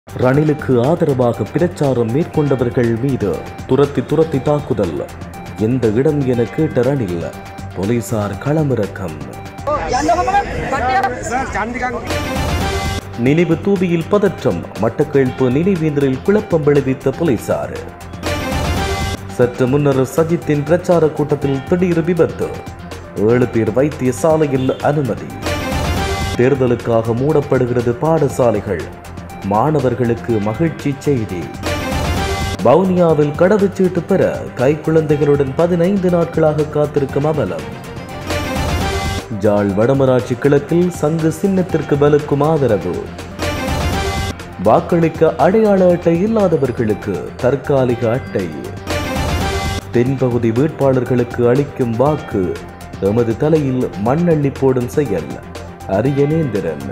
ரணிலுக்கு ஆதரவாக பிரச்சாரம் மேற்கொண்டவர்கள் மீது துரத்தி தாக்குதல். எந்த இடம் என கேட்ட ரணில், போலீசார் களமிறக்கம். நினைவு தூபியில் பதற்றம். மட்டக்களப்பு நினைவேந்தலில் குழப்பம் விளைவித்த போலீசார். சற்று முன்னர் சஜித்தின் பிரச்சார கூட்டத்தில் திடீர் விபத்து. 7 பேர் வைத்தியசாலையில் அனுமதி. தேர்தலுக்காக மூடப்படுகிறது பாடசாலைகள். மாணவர்களுக்கு மகிழ்ச்சி செய்தி. வவுனியாவில் கடவுச்சீட்டு பெற கைக்குழந்தைகளுடன் 15 நாட்களாக காத்திருக்கும் அவலம். ஜாழ் வடமராட்சி கிழக்கில் சங்கு சின்னத்திற்கு வலுக்கும் ஆதரவு. வாக்களிக்க அடையாள அட்டை இல்லாதவர்களுக்கு தற்காலிக அட்டை. தென்பகுதி வேட்பாளர்களுக்கு அளிக்கும் வாக்கு எமது தலையில் மண்ணள்ளி போடும் செயல். அரியநேந்திரன்.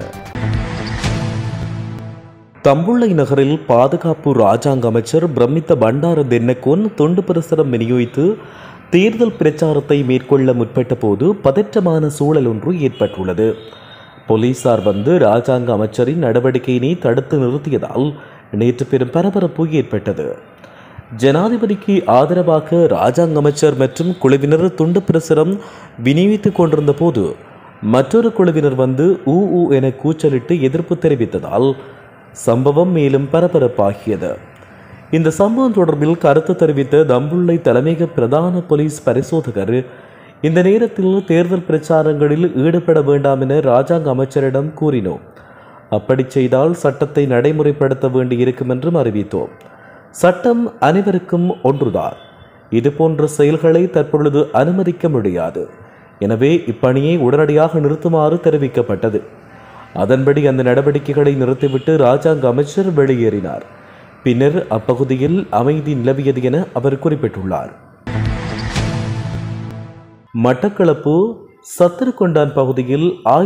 தம்புள்ளை நகரில் பாதுகாப்பு ராஜாங்க அமைச்சர் பிரமித்த பண்டார தென்னக்கோன் தொண்டு பிரசுரம் விநியோகித்து தேர்தல் பிரச்சாரத்தை மேற்கொள்ள முற்பட்ட போது பதற்றமான சூழல் ஒன்று ஏற்பட்டுள்ளது. போலீசார் வந்து ராஜாங்க அமைச்சரின் நடவடிக்கையினை தடுத்து நிறுத்தியதால் நேற்று பெரும் பரபரப்பு ஏற்பட்டது. ஜனாதிபதிக்கு ஆதரவாக ராஜாங்க அமைச்சர் மற்றும் குழுவினர் துண்டு பிரசுரம் விநியோகித்துக் கொண்டிருந்த போது மற்றொரு குழுவினர் வந்து ஊ என கூச்சலிட்டு எதிர்ப்பு தெரிவித்ததால் சம்பவம் மேலும் பரபரப்பாகியது. இந்த சம்பவம் தொடர்பில் கருத்து தெரிவித்த தம்புள்ளை தலைமையக பிரதான போலீஸ் பரிசோதகர், இந்த நேரத்தில் தேர்தல் பிரச்சாரங்களில் ஈடுபட வேண்டாம் என ராஜாங்க அமைச்சரிடம் கூறினோம். அப்படி செய்தால் சட்டத்தை நடைமுறைப்படுத்த வேண்டியிருக்கும் என்றும் அறிவித்தோம். சட்டம் அனைவருக்கும் ஒன்றுதான். இதுபோன்ற செயல்களை தற்பொழுது அனுமதிக்க முடியாது. எனவே இப்பணியை உடனடியாக நிறுத்துமாறு தெரிவிக்கப்பட்டது. அதன்படி அந்த நடவடிக்கைகளை நிறுத்திவிட்டு ராஜாங்க அமைச்சர் வெளியேறினார். பின்னர் அப்பகுதியில் அமைதி நிலவியது என அவர் குறிப்பிட்டுள்ளார். மட்டக்களப்பு சத்திரகொண்டான் பகுதியில்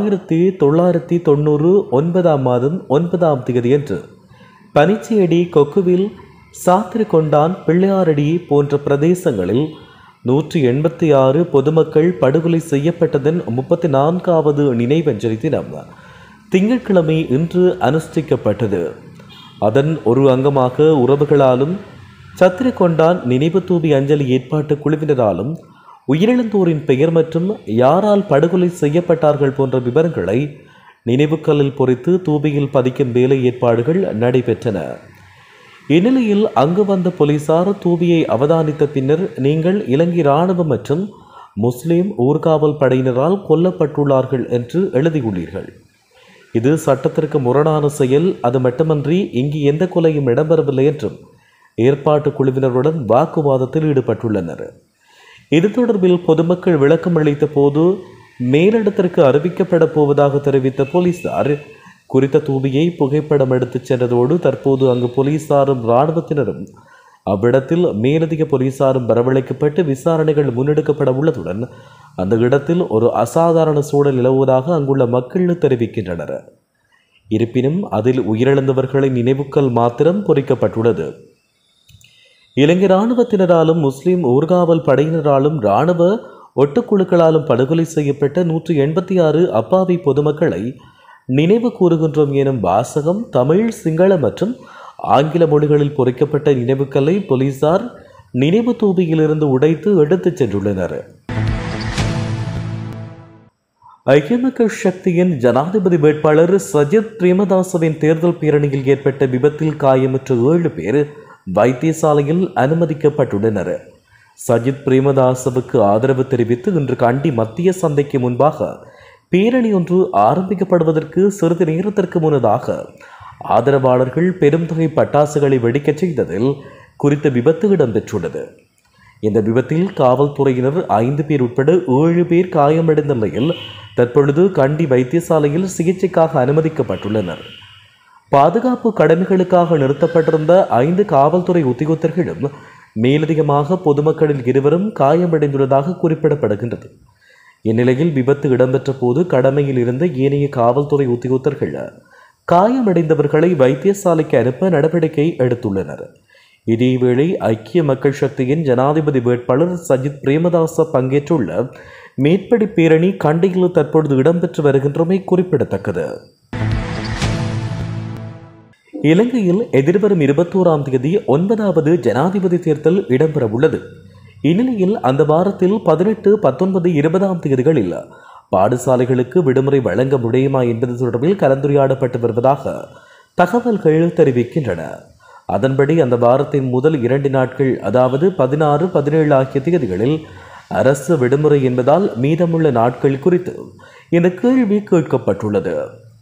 1999 மாதம் 9ஆம் தேதியன்று பனிச்சேடி, கொக்குவில், சாத்திரகொண்டான், பிள்ளையாரடி போன்ற பிரதேசங்களில் 186 பொதுமக்கள் படுகொலை செய்யப்பட்டதன் 34வது நினைவஞ்சலி தினம் திங்கட்கிழமை இன்று அனுஷ்டிக்கப்பட்டது. அதன் ஒரு அங்கமாக உறவுகளாலும் சத்திரகொண்டான் நினைவு தூபி அஞ்சலி ஏற்பாட்டு குழுவினராலும் உயிரிழந்தோரின் பெயர் மற்றும் யாரால் படுகொலை செய்யப்பட்டார்கள் போன்ற விவரங்களை நினைவுக்கல்லில் பொறித்து தூபியில் பதிக்கும் வேலை ஏற்பாடுகள் நடைபெற்றன. இந்நிலையில் அங்கு வந்த போலீசார் தூபியை அவதானித்த பின்னர், நீங்கள் இலங்கை இராணுவம் மற்றும் முஸ்லிம் ஊர்காவல் படையினரால் கொல்லப்பட்டுள்ளார்கள் என்று எழுதியுள்ளீர்கள். இது சட்டத்திற்கு முரணான செயல். அது மட்டுமன்றி இங்கு எந்த கொலையும் இடம்பெறவில்லை என்றும் ஏற்பாட்டு குழுவினருடன் வாக்குவாதத்தில் ஈடுபட்டுள்ளனர். இது தொடர்பில் பொதுமக்கள் விளக்கம் அளித்த போது மேலிடத்திற்கு அறிவிக்கப்பட போவதாக தெரிவித்த போலீசார் குறித்த தூபியை புகைப்படம் எடுத்துச் சென்றதோடு தற்போது அங்கு போலீசாரும் இராணுவத்தினரும் அவ்விடத்தில் மேலதிக போலீசாரும் வரவழைக்கப்பட்டு விசாரணைகள் முன்னெடுக்கப்பட உள்ளதுடன் அந்த இடத்தில் ஒரு அசாதாரண சூழல் நிலவுவதாக அங்குள்ள மக்கள் தெரிவிக்கின்றனர். இருப்பினும் அதில் உயிரிழந்தவர்களின் நினைவுக்கல் மாத்திரம் பொறிக்கப்பட்டுள்ளது. இலங்கை இராணுவத்தினராலும் முஸ்லிம் ஊர்காவல் படையினராலும் இராணுவ ஒட்டுக்குழுக்களாலும் படுகொலை செய்யப்பட்ட 186 அப்பாவி பொதுமக்களை நினைவு கூறுகின்றோம் எனும் வாசகம் தமிழ், சிங்கள மற்றும் ஆங்கில மொழிகளில் பொறிக்கப்பட்ட நினைவுக்கல்லை போலீசார் நினைவு தூபியிலிருந்து உடைத்து எடுத்துச் சென்றுள்ளனர். ஐக்கிய மக்கள் சக்தியின் ஜனாதிபதி வேட்பாளர் சஜித் பிரேமதாசவின் தேர்தல் பேரணியில் ஏற்பட்ட விபத்தில் காயமுற்ற 7 பேர் வைத்தியசாலையில் அனுமதிக்கப்பட்டுள்ளனர். சஜித் பிரேமதாசவுக்கு ஆதரவு தெரிவித்து இன்று கண்டி மத்திய சந்தைக்கு முன்பாக பேரணி ஒன்று ஆரம்பிக்கப்படுவதற்கு சிறிது நேரத்திற்கு முன்னதாக ஆதரவாளர்கள் பெரும் தொகை பட்டாசுகளை வெடிக்கச் செய்ததில் குறித்த விபத்து இடம்பெற்றுள்ளது. இந்த விபத்தில் காவல்துறையினர் 5 பேர் உட்பட 7 பேர் காயமடைந்த நிலையில் தற்பொழுது கண்டி வைத்தியசாலையில் சிகிச்சைக்காக அனுமதிக்கப்பட்டுள்ளனர். பாதுகாப்பு கடமைகளுக்காக நிறுத்தப்பட்டிருந்த 5 காவல்துறை உத்தியோகத்தர்களும் மேலதிகமாக பொதுமக்களில் 2 காயமடைந்துள்ளதாக குறிப்பிடப்படுகின்றது. இந்நிலையில் விபத்து இடம்பெற்ற போது கடமையில் இருந்த ஏனைய காவல்துறை உத்தியோகத்தர்கள் காயமடைந்தவர்களை வைத்தியசாலைக்கு அனுப்ப நடவடிக்கை எடுத்துள்ளனர். இதேவேளை ஐக்கிய மக்கள் சக்தியின் ஜனாதிபதி வேட்பாளர் சஜித் பிரேமதாச பங்கேற்றுள்ள மேற்படி பேரணி கண்டியில் தற்பொழுது இடம்பெற்று வருகின்றமை குறிப்பிடத்தக்கது. இலங்கையில் எதிர்வரும் 21ஆம் தேதி 9வது ஜனாதிபதி தேர்தல் இடம்பெறவுள்ளது. இந்நிலையில் அந்த வாரத்தில் 18, 19, 20ஆம் தேதிகளில் பாடசாலைகளுக்கு விடுமுறை வழங்க முடியுமா என்பது தொடர்பில் கலந்துரையாடப்பட்டு வருவதாக தகவல்கள் தெரிவிக்கின்றன. அதன்படி அந்த வாரத்தின் முதல் 2 நாட்கள், அதாவது 16, 17 ஆகிய தேதிகளில் அரசு விடுமுறை என்பதால் மீதமுள்ள நாட்கள் குறித்து இந்த கேள்வி கேட்கப்பட்டுள்ளது.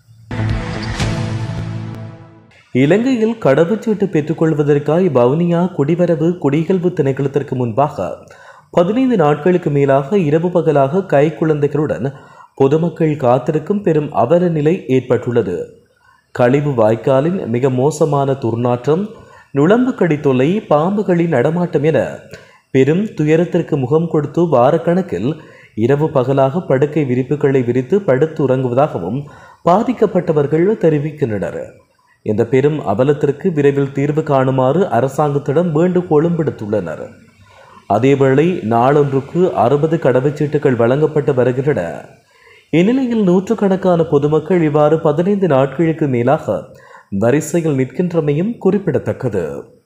இலங்கையில் கடவுச்சீட்டு பெற்றுக்கொள்வதற்காக வவுனியா குடிவரவு குடியகல்வு திணைக்களத்திற்கு முன்பாக 15 நாட்களுக்கு மேலாக இரவு பகலாக கைக்குழந்தைகளுடன் பொதுமக்கள் காத்திருக்கும் பெரும் அவல நிலை ஏற்பட்டுள்ளது. கழிவு வாய்க்காலின் மிக மோசமான துர்நாற்றம், நுளம்பு கடி தொல்லை, பாம்புகளின் நடமாட்டம் என பெரும் துயரத்திற்கு முகம் கொடுத்து வாரக்கணக்கில் இரவு பகலாக படுக்கை விரிப்புகளை விரித்து படுத்து உறங்குவதாகவும் பாதிக்கப்பட்டவர்கள் தெரிவிக்கின்றனர். இந்த பெரும் அவலத்திற்கு விரைவில் தீர்வு காணுமாறு அரசாங்கத்திடம் வேண்டுகோளும் விடுத்துள்ளனர். அதேவேளை நாளொன்றுக்கு 60 கடவுச்சீட்டுகள் வழங்கப்பட்டு வருகின்றன. இந்நிலையில் நூற்றுக்கணக்கான பொதுமக்கள் இவ்வாறு 15 நாட்களுக்கு மேலாக வரிசையில் நிற்கின்றமையும் குறிப்பிடத்தக்கது.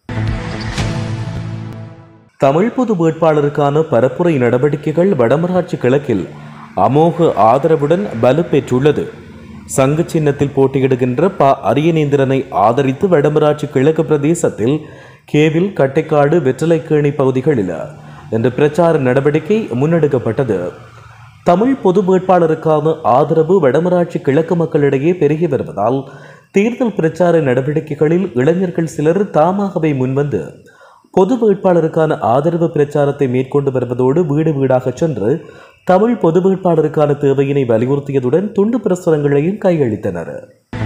தமிழ் பொது வேட்பாளருக்கான பரப்புரை நடவடிக்கைகள் வடமராட்சி கிழக்கில் அமோக ஆதரவுடன் வலுப்பெற்றுள்ளது. சங்கு சின்னத்தில் போட்டியிடுகின்ற அரியநேந்திரனை ஆதரித்து வடமராட்சி கிழக்கு பிரதேசத்தில் கேவில், கட்டைக்காடு, வெற்றிலைக்கேணி பகுதிகளில் இன்று பிரச்சார நடவடிக்கை முன்னெடுக்கப்பட்டது. தமிழ் பொது வேட்பாளருக்கான ஆதரவு வடமராட்சி கிழக்கு மக்களிடையே பெருகி வருவதால் தேர்தல் பிரச்சார நடவடிக்கைகளில் இளைஞர்கள் சிலர் தாமாகவே முன்வந்து பொது வேட்பாளருக்கான ஆதரவு பிரச்சாரத்தை மேற்கொண்டு வருவதோடு வீடு வீடாக சென்று தமிழ் பொது வேட்பாளருக்கான தேவையினை வலியுறுத்தியதுடன் துண்டு பிரசுரங்களையும் கையளித்தனர்.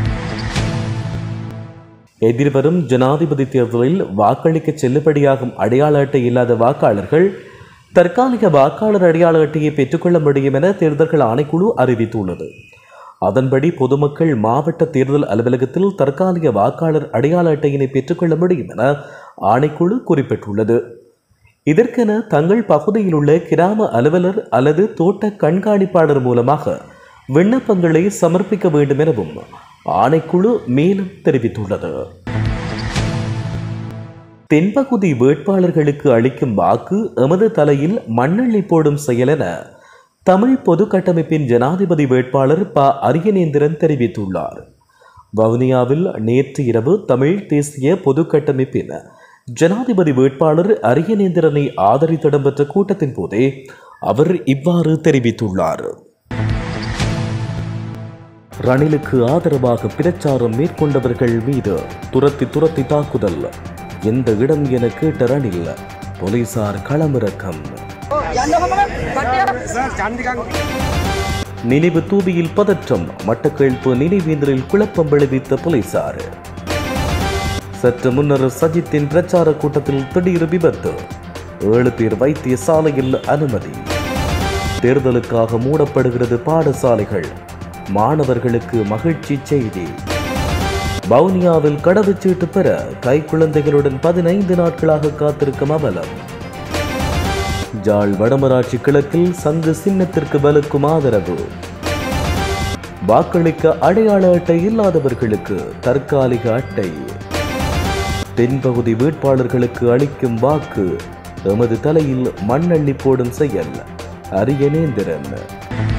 எதிர்வரும் ஜனாதிபதி தேர்தலில் வாக்களிக்க செல்லுபடியாகும் அடையாள அட்டை இல்லாத வாக்காளர்கள் தற்காலிக வாக்காளர் அடையாள அட்டையை பெற்றுக்கொள்ள முடியும் என தேர்தல்கள் ஆணைக்குழு அறிவித்துள்ளது. அதன்படி பொதுமக்கள் மாவட்ட தேர்தல் அலுவலகத்தில் தற்காலிக வாக்காளர் அடையாள அட்டையினை பெற்றுக்கொள்ள முடியும் என ஆணைக்குழு குறிப்பிட்டுள்ளது. இதற்கென தங்கள் பகுதியில் உள்ள கிராம அலுவலர் அல்லது தோட்ட கண்காணிப்பாளர் மூலமாக விண்ணப்பங்களை சமர்ப்பிக்க வேண்டும் எனவும் ஆணைக்குழு மேலும் தெரிவித்துள்ளது. தென்பகுதி வேட்பாளர்களுக்கு அளிக்கும் வாக்கு எமது தலையில் மண்ணெண்ணெய் போடும் செயல் என தமிழ் பொது கட்டமைப்பின் ஜனாதிபதி வேட்பாளர் அரியநேந்திரன் தெரிவித்துள்ளார். வவுனியாவில் நேற்று இரவு தமிழ் தேசிய பொது கட்டமைப்பின் ஜனாதிபதி வேட்பாளர் அரியநேந்திரனை ஆதரித்து இடம்பெற்ற கூட்டத்தின் போதே அவர் இவ்வாறு தெரிவித்துள்ளார். ரணிலுக்கு ஆதரவாக பிரச்சாரம் மேற்கொண்டவர்கள் மீது துரத்தி தாக்குதல், எந்த இடம் என கேட்ட ரணில் போலீசார் களமிறக்கம். நினைவு தூபியில் பதற்றம், மட்டக்களப்பு நினைவேந்தலில் குழப்பம் விளைவித்த போலீசார். சற்று முன்னர் சஜித்தின் பிரச்சார கூட்டத்தில் திடீர் விபத்து, 7 பேர் வைத்தியசாலையில் அனுமதி. தேர்தலுக்காக மூடப்படுகிறது பாடசாலைகள், மாணவர்களுக்கு மகிழ்ச்சி செய்தி. வவுனியாவில் கடவுச்சீட்டு பெற கைக்குழந்தைகளுடன் 15 நாட்களாக காத்திருக்கும் அவலம். ஜாழ் வடமராட்சி கிழக்கில் சங்கு சின்னத்திற்கு வலுக்கும் ஆதரவு. வாக்களிக்க அடையாள அட்டை இல்லாதவர்களுக்கு தற்காலிக அட்டை. தென்பகுதி வேட்பாளர்களுக்கு அளிக்கும் வாக்கு எமது தலையில் மண்ணள்ளி போடும் செயல், அரியநேந்திரன்.